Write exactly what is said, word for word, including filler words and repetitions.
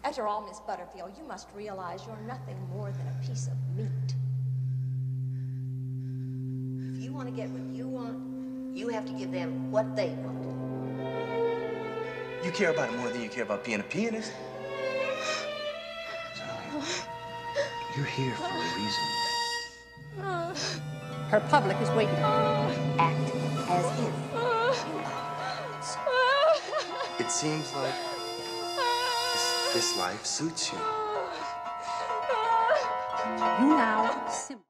After all, Miss Butterfield, you must realize you're nothing more than a piece of meat. If you want to get what you want, you have to give them what they want. You care about it more than you care about being a pianist? Sally, you're here for a reason. Her public is waiting. Act as if. It seems like this, this life suits you. You now simply